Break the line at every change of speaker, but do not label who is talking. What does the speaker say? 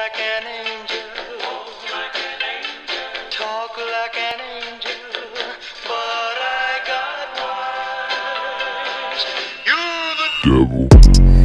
like an angel, talk like an angel, but I got wise. You're the devil.